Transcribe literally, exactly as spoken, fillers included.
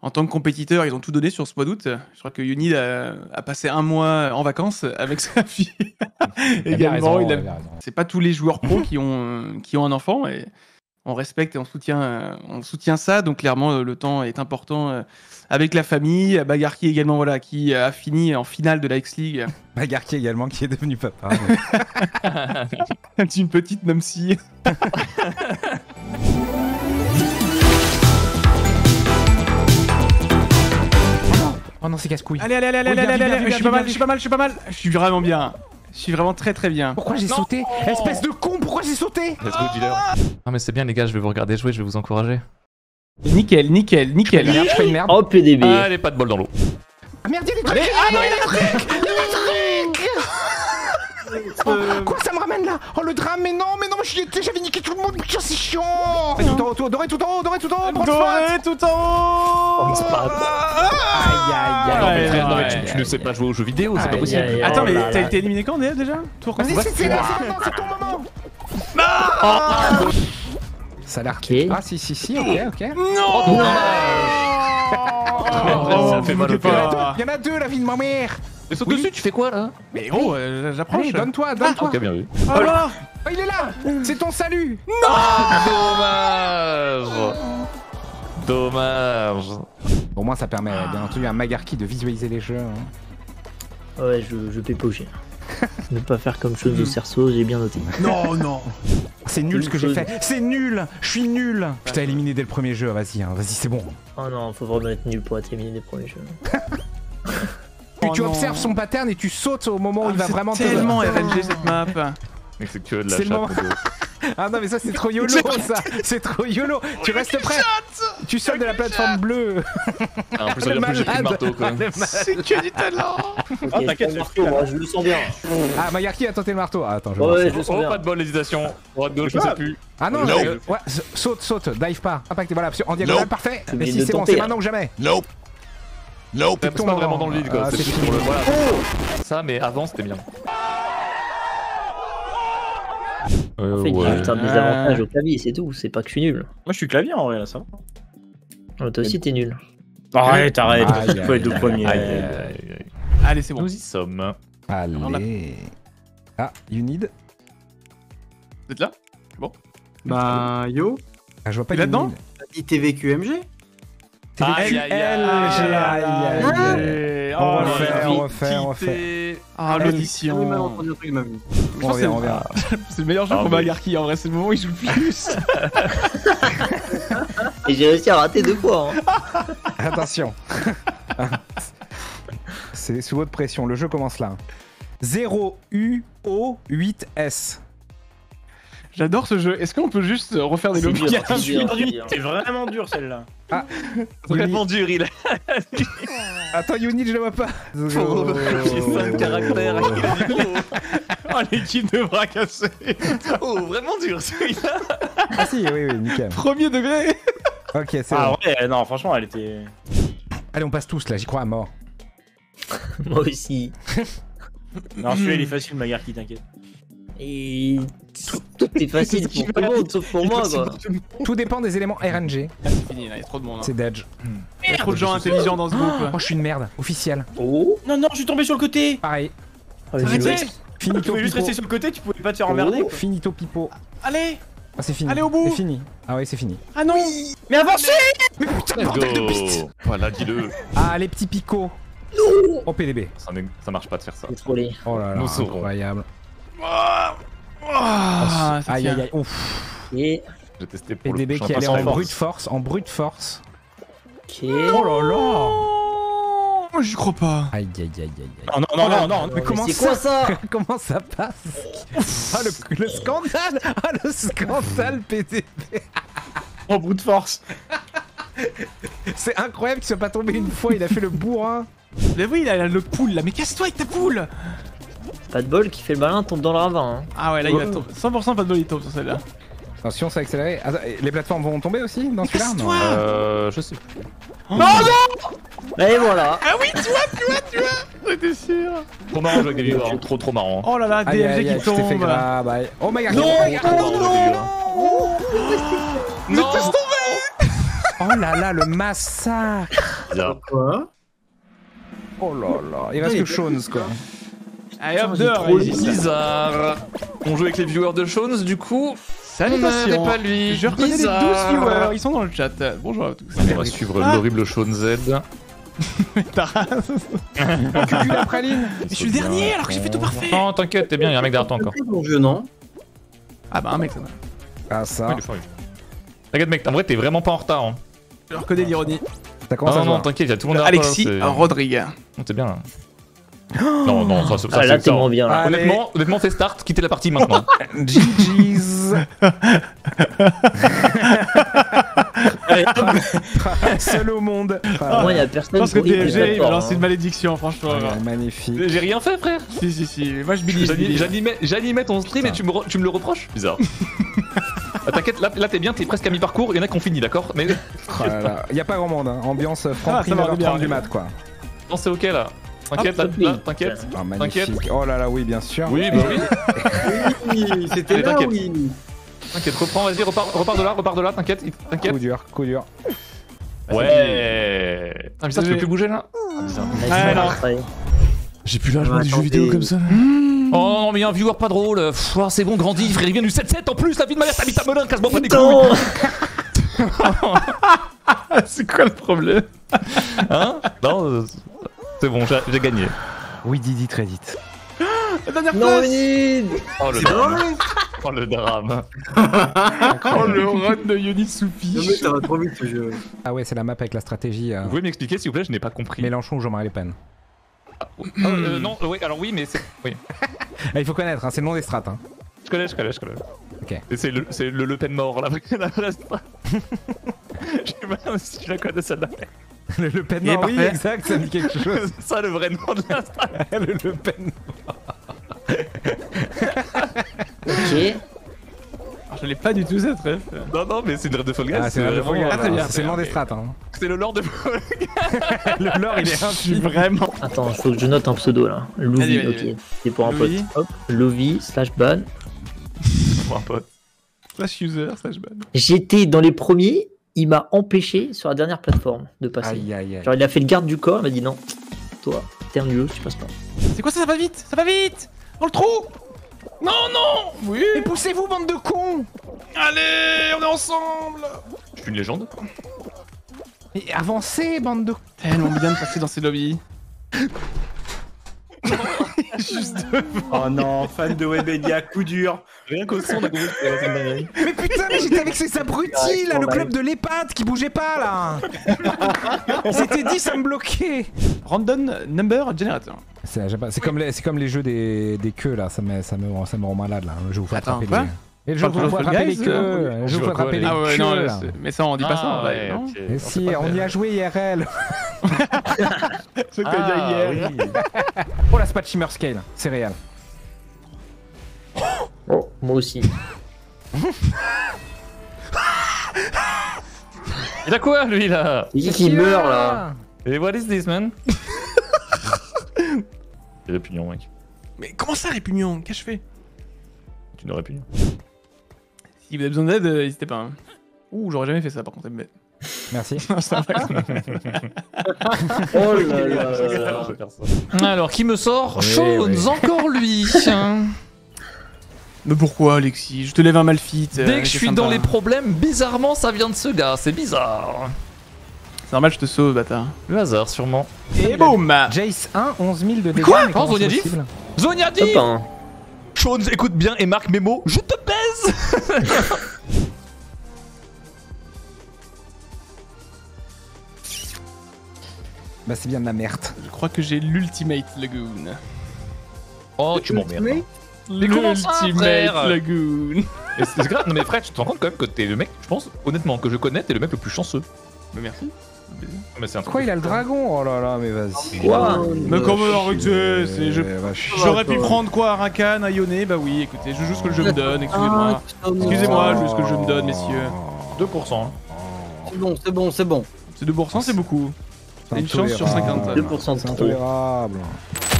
en tant que compétiteur, ils ont tout donné sur ce mois d'août. Je crois que Unid a, a passé un mois en vacances avec sa fille. Également, il a... c'est pas tous les joueurs pros qui ont qui ont un enfant et on respecte et on soutient on soutient ça. Donc clairement, le temps est important avec la famille. Bagarki également, voilà, qui a fini en finale de la X-League. Bagarki également, qui est devenu papa. Une petite Nomsi. Oh non, c'est casse-couille. Allez, allez, allez, allez, allez, allez, allez, je suis pas mal, je suis pas mal, je suis pas mal. Je suis vraiment bien. Je suis vraiment très très bien. Pourquoi j'ai sauté? Espèce de con, pourquoi j'ai sauté? Let's go, dealer. Non mais c'est bien les gars, je vais vous regarder jouer, je vais vous encourager. Nickel, nickel, nickel. Merde, je fais une merde. Oh P D B. Allez, pas de bol dans l'eau. Ah merde, y'a des trucs. Ah non, y'a des trucs. Y'a des trucs. Oh, quoi ça me ramène là? Oh le drame, mais non, mais non, j'y étais, j'avais niqué tout le monde, putain c'est chiant. Tout en haut, tout, doré tout en haut, doré tout en haut, doré tout en haut. Aïe aïe Non mais aïe. frère, non mais tu, tu ne sais pas jouer aux jeux vidéo, c'est pas possible. aïe, aïe. Attends, Oh mais là t'as là. été éliminé quand déjà? Tour quand? Vas-y, c'est là, c'est maintenant, c'est ton moment. Ça a l'air. Ok. Ah si si si, ok ok. Non. Ça fait mal au cœur. Y'en a deux la vie de ma mère. Mais saute dessus, tu fais quoi là? Mais oh, euh, j'approche. Allez, donne-toi, donne-toi. Ok, bien vu. Oh là. Oh, il est là. C'est ton salut. Dommage. Dommage. Au moins ça permet bien entendu à Magarki de visualiser les jeux. Hein. Ouais, je, je pépauger. Ne pas faire comme chose de cerceau, j'ai bien noté. Non, non. C'est nul ce que j'ai fait. C'est nul. Je suis nul. Je t'ai éliminé dès le premier jeu. Vas-y, hein. Vas-y, c'est bon. Oh non, faut vraiment être nul pour être éliminé des premiers jeux. Tu, Oh tu non. observes son pattern et tu sautes au moment où il va C'est vraiment te... tellement R N G cette map. Mec, c'est que de la C'est le chatte. moment. mon gars. Ah non mais ça c'est trop YOLO ça. C'est trop YOLO. Tu restes prêt. Tu sautes de la plateforme bleue. Ah, en plus, ça veut dire que j'ai pris le marteau quoi. C'est que du talent. Ok, Oh, t'inquiète, je prends le marteau, moi, je le sens bien. Ah Magarki a tenté le marteau. Ah, attends, je vais Ouais, voir ouais, ça. je le sens Oh, bien. pas de bol, hésitation. Droite, gauche, je sais plus. Ah non, No. euh, ouais, saute, saute, dive pas. Impacté, voilà, en diagonale, No. parfait. Tu Mais viens si de c'est bon, tenter, c'est là. maintenant ou jamais. Nope. Nope. C'est ton pas moment. vraiment dans le vide quoi. Ah, C'est c'est juste fini. pour le. Voilà. Ça, mais avant c'était bien. Euh, En fait, il y a ouais. juste un désavantage au clavier, c'est tout. C'est pas que je suis nul. Moi, je suis clavier en vrai, là, ça va. Oh, toi aussi, t'es nul. Arrête, arrête. Aïe, Faut être le aïe, premier. Aïe, aïe, aïe, aïe. Allez, c'est bon. Nous y sommes. Allez. Ah, you need. Vous êtes là? Bah, yo, Ah, je vois pas Il est you là-dedans need. t'as dit T V Q M G? Aïe, aïe, aïe, L G, aïe, aïe, aïe. On Oh, refait, la on vie refait, on refait. quittée. Ah, J'ai jamais l'audition. entendu un truc de ma vie. On revient, on revient. C'est le meilleur jeu Ah, pour mais- Bagarki en vrai, c'est le moment où il joue le plus. Et j'ai réussi à rater deux fois. Hein. Attention. C'est sous votre pression, le jeu commence là. zéro U O huit S. J'adore ce jeu. Est-ce qu'on peut juste refaire des C'est lobbies dur, à c'est dur, c'est dur. C'est vraiment dur celle-là. Vraiment dur, il a Attends, you need, je le vois pas. cinq caractères. Oh, l'équipe de bras cassés. Oh, vraiment dur celui-là. Ah si, oui, oui, nickel. Premier degré. Ok, c'est Ah bon. ouais, non, franchement, elle était. Allez, on passe tous là, j'y crois à mort. Moi aussi. Non, celui-là, il est facile, Magarki, t'inquiète. Et tout, tout est facile pour tout le monde, sauf pour moi, quoi. Tout dépend des éléments R N G. C'est fini, là, il y a trop de monde. hein. C'est Dedge. Il y a trop de gens intelligents dans ce groupe. Oh, je suis une merde, officiel. Oh, Non, non, je suis tombé sur le côté. Pareil. oh j'ai Arrêtez. joué. Tu Finito pouvais juste pipo. rester sur le côté, tu pouvais pas te faire emmerder. Oh, quoi. finito pipo. Allez. Ah, c'est fini. Allez au bout. C'est fini. Ah oui, c'est fini. Ah non. Mais avancez. Mais putain, Let's bordel de piste. go. Voilà, dis-le. Ah, les petits picots. Oh, P D B. Ça, n'est- ça marche pas de faire ça. J'ai trollé. Oh là là, Nous saurons. incroyable. Ah, ça Aïe tient. aïe aïe. Ouf. Et J'ai testé pour P D B le qui allait prochain en passant. brute force. En brute force. ok. Oh là là. Oh, j'y crois pas. Aïe aïe aïe aïe aïe. Non, non, non, non, non. Mais Mais comment c'est ça quoi ça? Comment ça passe? Ah, le, le scandale. Ah, le scandale P D B. En bout de force. C'est incroyable qu'il soit pas tombé une fois, il a fait le bourrin. Mais oui, il a le pool là. Mais casse-toi avec ta poule. Pas de bol qui fait le malin tombe dans le ravin. Hein. Ah ouais, là il va tomber. cent pour cent pas de bol, il tombe sur celle-là. Attention, c'est accéléré. Attends, les plateformes vont tomber aussi dans celui-là? Non. Casse-toi. Euh, je sais plus. Non, non. Et voilà. Ah oui, tu vois, tu vois, tu vois. J'étais sûr. Trop marrant, avec des viewers. Trop, trop marrant. Oh là là, Aïe, aïe, D L G aïe, qui tu t'es fait tombe. grave. aïe. Oh my god. Non, oh my god. Trop marrant, les viewers. Non. Oh là là, le massacre. Quoi? Oh là là. Il reste que Shones, quoi. Allez hop, j'ai dehors, trop Easy. Bizarre. On joue avec les viewers de Shones, du coup. Salutations. C'est pas lui. Je reconnais Bizarre. les douze viewers, ils sont dans le chat. Bonjour à tous. On va suivre l'horrible Shones Z. Taras. Cucu la praline. Mais je suis le dernier alors que j'ai fait tout parfait. Non, t'inquiète, t'es bien, y'a un mec derrière toi encore. C'est mon jeu, non? Ah bah un mec ça va. Ah ça. Ouais, il est fort, lui. T'inquiète, mec, en vrai, t'es vraiment pas en retard. Hein. Je reconnais l'ironie. Ça commence Non, à non, voir. t'inquiète, y'a tout le monde derrière Alexis toi. c'est- Rodrigue. Non, t'es bien là. Non, non, ça, ça, Ah là, c'est t'es ça. moins bien là. Allez. Honnêtement, honnêtement, fais start, quittez la partie maintenant. G G's. Seul au monde. Pour moi, il y a Je personne pense que pour y P S G il va d'accord, lancer hein. une malédiction franchement. Ouais, magnifique. J'ai rien fait, frère. Si si si, moi je believe. J'animais- believe. J'animais j'animais ton stream et tu me, re- tu me le reproches. Bizarre. Ah, t'inquiète, là, là t'es bien, t'es presque à mi-parcours, il y en a qui ont fini, d'accord? Mais Oh là là. Y a pas grand monde, hein. Ambiance Ah, Franprix ça va, neuf heures trente bien. du mat, quoi. non, c'est ok là. T'inquiète, là, Hop, là, oui. t'inquiète. Ah, magnifique. Oh là là, oui, bien sûr. Oui, bah oui. Oui, c'était Allez, là, t'inquiète. oui. T'inquiète, reprends, vas-y, repars, repars de là, repars de là, t'inquiète, il- t'inquiète. Coup dur, coup dur. Ouais. Ah, mais ça, tu peux plus bouger là? Ah, bizarre. Nice, Ah, non. après. J'ai plus l'âge Ah, du jeu attendez. vidéo comme ça. Oh non, mais y'a un viewer pas drôle. Pff, ah, c'est bon, grandis, frère, il vient du sept sept en plus, la vie de ma mère, t'habites à Melun, casse-moi pas des couilles. Non. C'est quoi le problème? Hein? Non, euh, c'est bon, j'ai j'ai gagné. Oui, Didi, très vite. La dernière Non, place. Unid. Oh le C'est drame. vrai? Oh le drame. Oh le run de Yoni Non, mais Soufi. ça va trop vite ce jeu. Ah ouais, c'est la map avec la stratégie euh, Vous pouvez m'expliquer s'il vous plaît, je n'ai pas compris. Mélenchon ou Jean-Marie Le Pen. Ah, euh, non, euh, oui, alors oui, mais c'est. Oui. Ah, il faut connaître, hein, c'est le nom des strates. Hein. Je connais, je connais, je connais. Ok. Et c'est le, c'est le Le Pen mort là. la- la- Je sais pas si tu la connais celle-là. Le Le Pen, Et non, oui, parfait. exact, ça me dit quelque chose. C'est ça le vrai nom de la star. Le Le Pen. Ok. Alors, je l'ai pas du tout cette ref. Non, non, mais c'est une rêve de Fall Guys. Ah, c'est le vraiment- Ah, très bien. C'est le nom des strates. Hein. C'est le lore de Fall Guys. Le lore, il est Je suis infini. vraiment. Attends, il faut que je note un pseudo là. Louvi, Vas-y, vas-y, vas-y. ok. C'est pour un pote. Louvi. Hop, Louvi slash ban. Pour un pote. Slash user, slash ban. J'étais dans les premiers, il m'a empêché sur la dernière plateforme de passer. Aïe, aïe, aïe. Genre, il a fait le garde du corps, il m'a dit non. Toi, t'es un nulot, tu passes pas. C'est quoi ça? Ça va vite! Ça va vite! Dans le trou! Non, non! Oui! Mais poussez-vous, bande de cons! Allez, on est ensemble! Je suis une légende. Mais avancez, bande de... Tellement bien de passer dans ces lobbies. Juste devant. Oh non, fan de Webedia, coup dur. Rien qu'au son, on a compris que c'était la dinguerie. Mais putain, mais j'étais avec ces abrutis, là, le club de l'EHPAD qui bougeait pas, là. On s'était dit, ça me bloquait. Random number generator. C'est j'aime pas- c'est comme, les- c'est comme les jeux des, des queues, là, ça me, ça, me, ça me rend malade, là. Le jeu où faut Attends, attraper quoi les... Et le jeu où Parle faut de Fall attraper les Guys, queues. euh, Le je jeu où faut vois quoi, attraper les- les Ah ouais, queues, non, là. c'est- mais ça on dit pas ça en ouais, live, non? ok. Et si, on y a joué I R L. C'est que Ah, t'as dit hier. oui. Oh, la Spat Shimmer Scale, c'est réel. Oh, moi aussi. Il a quoi lui là? C'est qui qui meurt là? Et what is this man? C'est répugnon mec. Mais comment ça, répugnant? Qu'est-ce que je fais? Tu ne répugnes. Si vous avez besoin d'aide, euh, n'hésitez pas. hein. Ouh, j'aurais jamais fait ça par contre. Mais... Merci. Non, c'est un vrai. Oh là là. Alors qui me sort? Oui, Shones, oui. encore lui. Mais pourquoi, Alexis? Je te lève un malfit. euh, Dès que je c'est suis sympa. dans les problèmes, bizarrement ça vient de ce gars, c'est bizarre. C'est normal, je te sauve, bâtard. Le hasard sûrement. Et boum! Jace un, onze mille de dégâts. Quoi mais comment Oh, Zonia c'est Diff possible? Zonia Top dit un. Shones écoute bien et marque mes mots, je te baise. Bah, c'est bien de la merde. Je crois que j'ai l'ultimate Lagoon. Oh tu m'emmerdes. Mais Mais comment ça, L'ultimate frère Lagoon. Et c'est grave, non mais frère, tu te rends compte quand même que t'es le mec, je pense, honnêtement, que je connais, t'es le mec le plus chanceux. Mais merci. Mais c'est un truc. Quoi, il a le dragon? Oh là là, mais vas-y. Quoi? Mais comment arrêtez? c'est- je- Euh, va chier. J'aurais pu prendre quoi, Rakan, Ayone? Bah oui, écoutez, je joue ce que le jeu me donne, excusez-moi. Excusez-moi, je joue ce que je me donne, messieurs. deux pour cent. C'est bon, c'est bon, c'est bon. C'est deux pour cent, c'est beaucoup. C'est Une chance sur intolérable. cinquante. deux pour cent de C'est trop. intolérable.